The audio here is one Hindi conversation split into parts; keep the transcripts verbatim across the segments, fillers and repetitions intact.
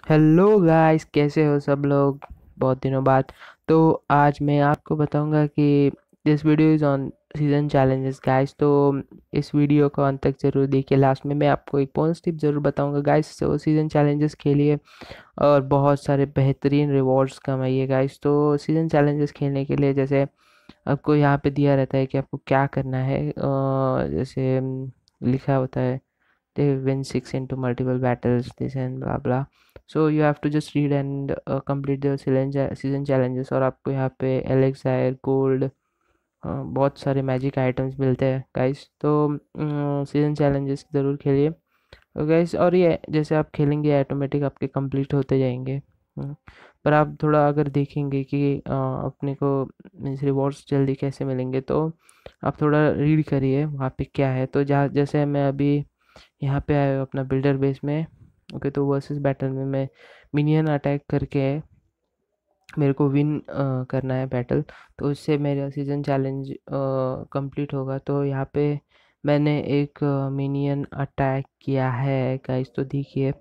हेलो गाइस, कैसे हो सब लोग? बहुत दिनों बाद। तो आज मैं आपको बताऊंगा कि this video is on season challenges guys. तो इस वीडियो को अंत तक ज़रूर देखिए। लास्ट में मैं आपको एक बोनस टिप ज़रूर बताऊंगा गाइस। तो सीजन चैलेंजेस खेलिए और बहुत सारे बेहतरीन रिवॉर्ड्स कमाइए गाइस। तो सीजन चैलेंजेस खेलने के लिए जैसे आपको यहाँ पे दिया रहता है कि आपको क्या करना है। अ, जैसे अम, लिखा होता है they win six into multiple battles this and blah blah. So you have to just read and uh, complete the season season challenges। और आपको यहाँ पे elexier gold बहुत सारे मैजिक आइटम्स मिलते हैं गाइस। तो सीजन चैलेंजेस ज़रूर खेलिए गाइस। और ये जैसे आप खेलेंगे ऑटोमेटिक आपके कंप्लीट होते जाएंगे। हम्म, पर आप थोड़ा अगर देखेंगे कि अ, अपने को मीन्स रिवॉर्ड्स जल्दी कैसे मिलेंगे, तो आप थोड़ा रीड करिए वहाँ पे क्या है। तो जहाँ जैसे मैं अभी यहाँ पे आया हूँ अपना बिल्डर बेस में। ओके, तो वर्सेस बैटल में मैं मिनियन अटैक करके मेरे को विन करना है बैटल। तो उससे मेरा सीजन चैलेंज कंप्लीट होगा। तो यहाँ पे मैंने एक मिनियन अटैक किया है गाइस, तो देखिए।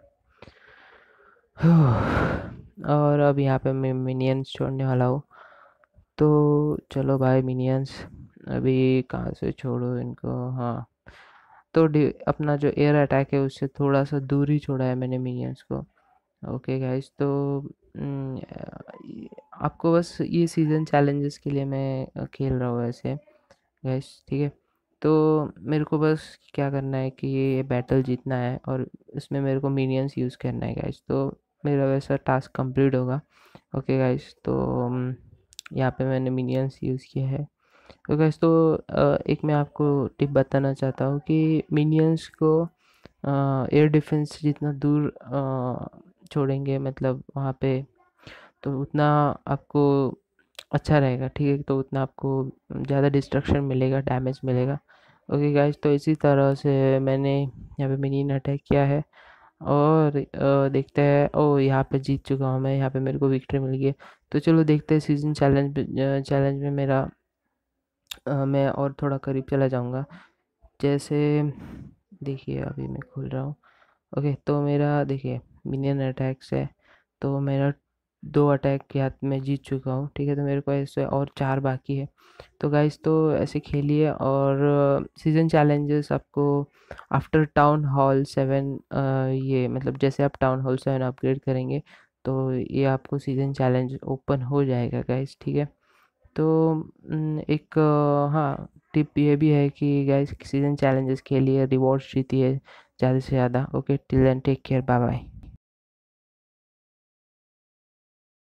और अब यहाँ पे मैं मिनियंस छोड़ने वाला हूँ। तो चलो भाई मिनियंस अभी कहाँ से छोड़ो इनको। हाँ, तो डि- अपना जो एयर अटैक है उससे थोड़ा सा दूर ही छोड़ा है मैंने मिनियंस को। ओके गाइस, तो हम्म, ये- आपको बस ये सीज़न चैलेंजेस के लिए मैं अ, खेल रहा हूँ ऐसे गाइस, ठीक है। तो मेरे को बस क्या करना है कि ये बैटल जीतना है और इसमें मेरे को मिनियंस यूज़ करना है गाइस। तो मेरा वैसा टास्क कंप्लीट होगा। ओके गाइस, तो हम्म, यहाँ पे मैंने मिनियंस यूज़ किया है। तो गाइस, तो अ, एक मैं आपको टिप बताना चाहता हूँ कि मिनियंस को एयर डिफेंस जितना दूर अ, छोड़ेंगे, मतलब वहाँ पे, तो उतना आपको अच्छा रहेगा, ठीक है। तो उतना आपको ज़्यादा डिस्ट्रक्शन मिलेगा, डैमेज मिलेगा। ओके गाइस, तो इसी तरह से मैंने यहाँ पे मिनियन अटैक किया है। और अ, देखते हैं। ओ, यहाँ पे जीत चुका हूँ मैं, यहाँ पे मेरे को विक्ट्री मिल गई है। तो चलो देखते हैं सीजन चैलेंज चैलेंज में मेरा अ, मैं और थोड़ा करीब चला जाऊँगा। जैसे देखिए अभी मैं खोल रहा हूँ। ओके, तो मेरा देखिए मिनियन अटैक्स है। तो मेरा दो अटैक के हाथ में जीत चुका हूँ, ठीक है। तो मेरे को ऐसे और चार बाकी है। तो गाइस, तो ऐसे खेलिए। और सीजन चैलेंजेस आपको आफ्टर टाउन हॉल सेवन, ये मतलब जैसे आप टाउन हॉल सेवन अपग्रेड करेंगे तो ये आपको सीजन चैलेंज ओपन हो जाएगा गाइस, ठीक है। तो उम, एक अ, हाँ, टिप ये भी है कि गाइस सीजन चैलेंजेस के लिए रिवॉर्ड्स जीतिए ज़्यादा से ज़्यादा। Okay, till then take care, bye bye.